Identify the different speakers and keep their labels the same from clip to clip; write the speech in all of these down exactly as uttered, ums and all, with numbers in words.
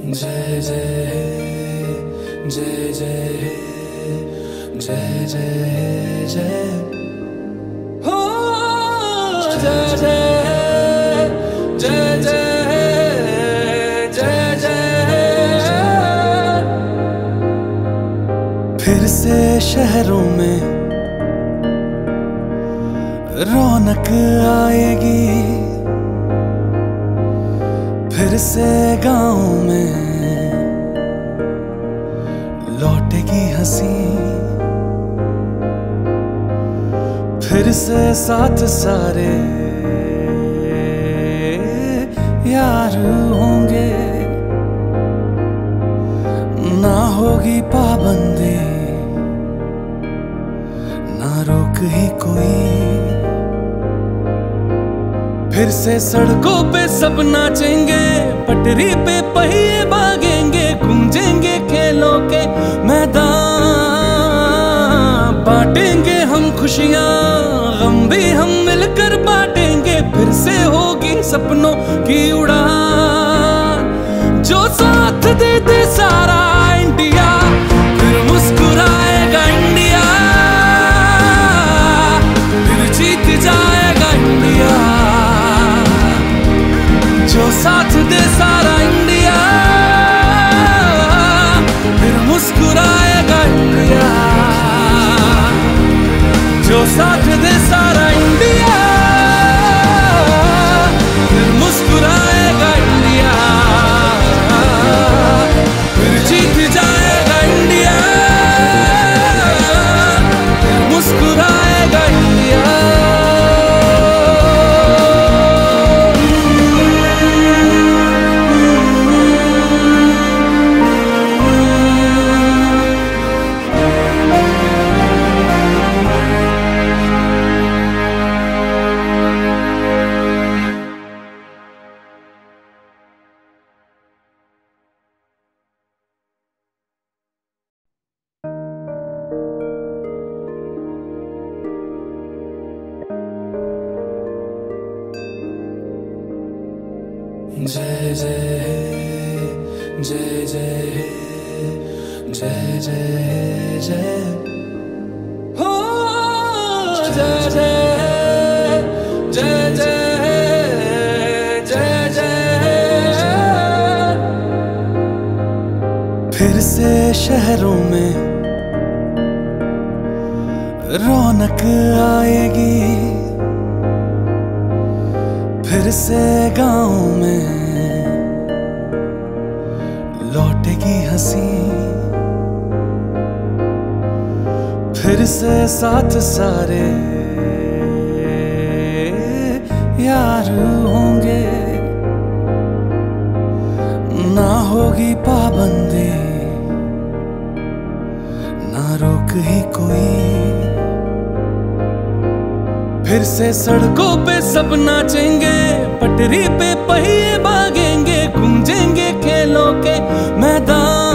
Speaker 1: जय जय हे जय जय हे जय जय जय हो जय जय जय जय जय जय। फिर से शहरों में रौनक आएगी, फिर से गाँव में लौटेगी हंसी, फिर से साथ सारे यार होंगे, ना होगी पाबंदी ना रोक ही कोई। फिर से सड़कों पे सब नाचेंगे, पटरी पे पहिए भागेंगे, गूंजेंगे खेलों के मैदान, बांटेंगे हम खुशियां गम भी हम मिलकर बांटेंगे। फिर से होगी सपनों की उड़ान, जो साथ दे दे सारा इंडिया, फिर मुस्कुराएगा इंडिया, फिर जीत जाएगा इंडिया। जो साथ दे सारा इंडिया, फिर मुस्कुराएगा इंडिया। जो साथ दे सारा इंडिया, फिर मुस्कुराएगा इंडिया, फिर जीत जाएगा इंडिया, फिर मुस्कुराएगा इंडिया। जय जय हे जय जय हे जय जय जय हो जय जय जय जय जय जय। फिर से शहरों में रौनक आएगी, फिर से गाँव में लौटेगी हंसी, फिर से साथ सारे यार होंगे, ना होगी पाबंदी ना रोक ही कोई। फिर से सड़कों पे सब नाचेंगे, पटरी पे पहिए भागेंगे, गूंजेंगे खेलों के मैदान,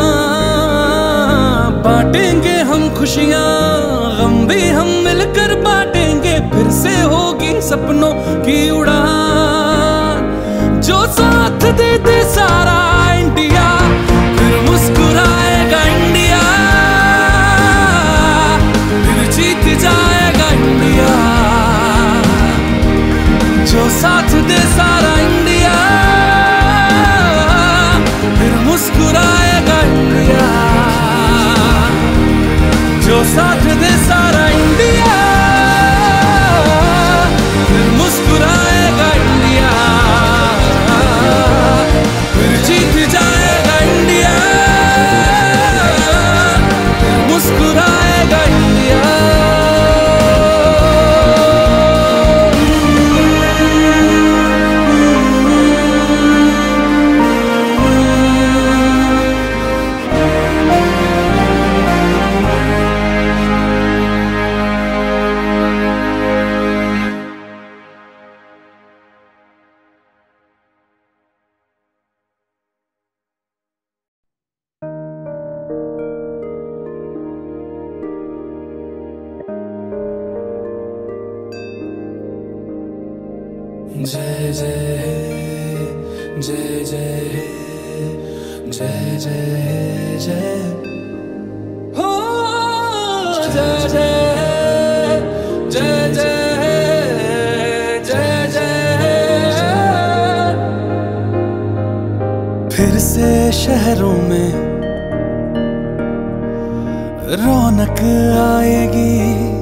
Speaker 1: बांटेंगे हम खुशियां गम भी हम मिलकर बांटेंगे। फिर से होगी सपनों की उड़ान, जो साथ दे दे सारा इंडिया, फिर मुस्कुराएगा इंडिया, फिर जीत जाएगा इंडिया। जो साथ दे सारा इंडिया, फिर मुस्कुराएगा इंडिया। जो साथ दे सारा इंडिया, फिर मुस्कुराएगा इंडिया, फिर जीत जाएगा इंडिया, फिर मुस्कुराएगा इंडिया। जय जय हे जय जय हे जय जय जय हो जय जय जय जय जय जय। फिर से शहरों में रौनक आएगी,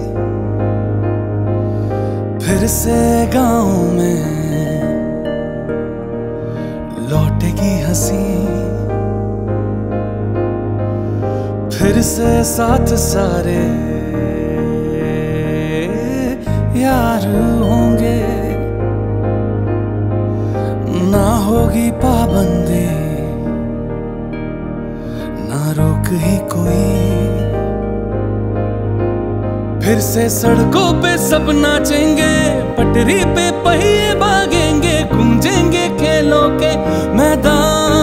Speaker 1: फिर से गाँव में लौटेगी हंसी, फिर से साथ सारे यार होंगे, ना होगी पाबंदी ना रोक ही कोई। फिर से सड़कों पे सब नाचेंगे, पटरी पे पहिए भागेंगे, गूंजेंगे खेलों के मैदान,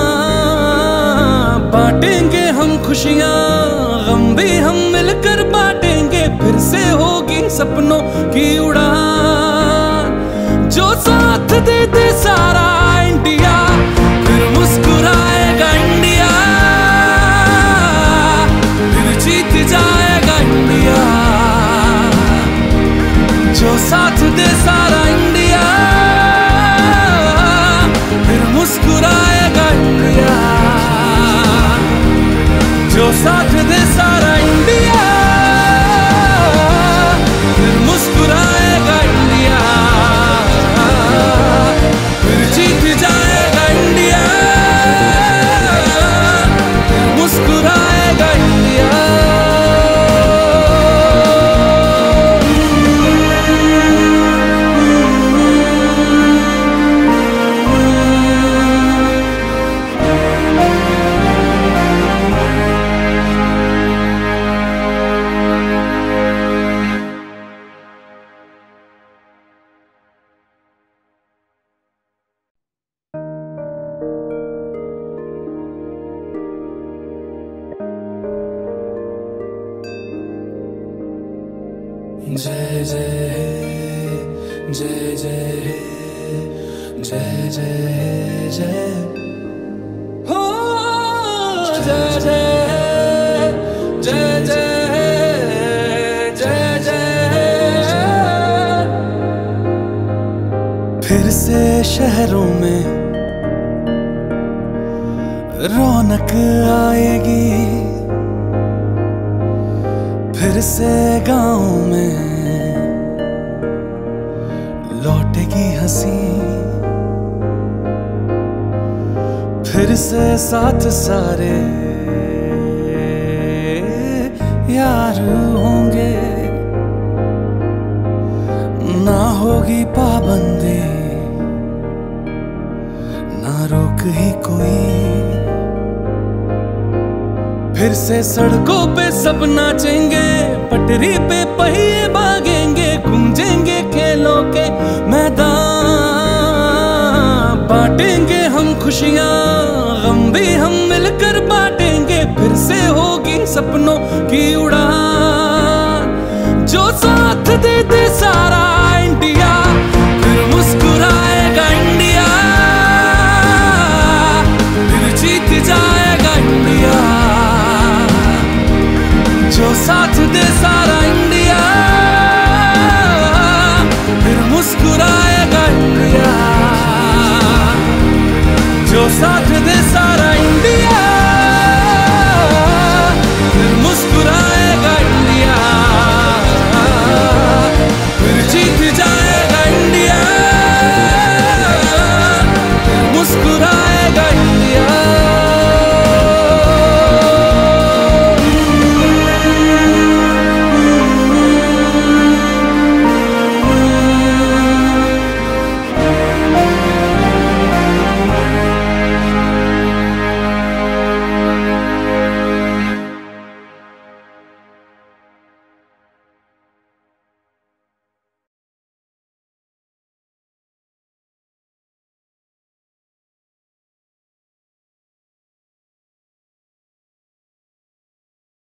Speaker 1: बांटेंगे हम खुशियां गम भी हम मिलकर बांटेंगे, फिर से होगी सपनों की उड़ान। जो साथ दे दे सारा इंडिया, फिर मुस्कुराएगा इंडिया, फिर जीत जाएगा इंडिया। जो साथ दे सारा इंडिया, फिर मुस्कुराएगा इंडिया। जो साथ दे सारा इंडिया, फिर मुस्कुराएगा इंडिया, फिर जीत जाएगा इंडिया, फिर मुस्कुराएगा इंडिया। जय जय जय जय जय जय जय हो जय जय जय जय जय जय। फिर से शहरों में रौनक आएगी, फिर से गाँव में लौटेगी हंसी, फिर से साथ सारे यार होंगे, ना होगी पाबंदी ना रोक ही कोई। फिर से सड़कों पे सब नाचेंगे, पटरी पे पहिए भागेंगे, गूंजेंगे खेलों के मैदान, बांटेंगे हम खुशियां गम भी हम मिलकर बांटेंगे, फिर से होगी सपनों की उड़ान। जो साथ दे दे सारा